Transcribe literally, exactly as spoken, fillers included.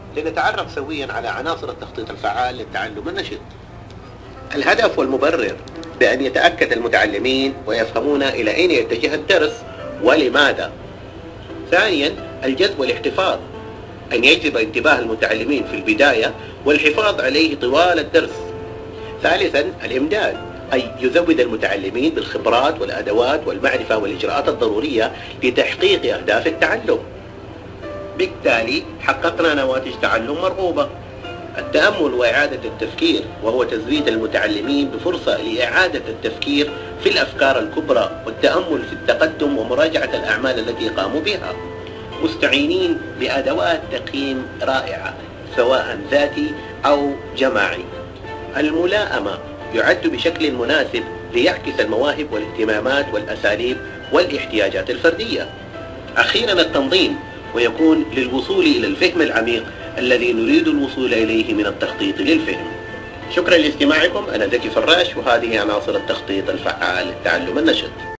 لنتعرف سويا على عناصر التخطيط الفعال للتعلم النشط. الهدف والمبرر بأن يتأكد المتعلمين ويفهمون إلى أين يتجه الدرس ولماذا. ثانيا الجذب والاحتفاظ، أن يجذب انتباه المتعلمين في البداية والحفاظ عليه طوال الدرس. ثالثا الإمداد، أي يزود المتعلمين بالخبرات والأدوات والمعرفة والإجراءات الضرورية لتحقيق أهداف التعلم. بالتالي حققنا نواتج تعلم مرغوبة. التأمل وإعادة التفكير، وهو تزويد المتعلمين بفرصة لإعادة التفكير في الأفكار الكبرى والتأمل في التقدم ومراجعة الأعمال التي قاموا بها، مستعينين بأدوات تقييم رائعة سواء ذاتي أو جماعي. الملائمة، يعد بشكل مناسب ليعكس المواهب والاهتمامات والأساليب والاحتياجات الفردية. أخيرا التنظيم، ويكون للوصول إلى الفهم العميق الذي نريد الوصول إليه من التخطيط للفهم. شكرا لاستماعكم. أنا زكي فراش، وهذه عناصر التخطيط الفعال للتعلم النشط.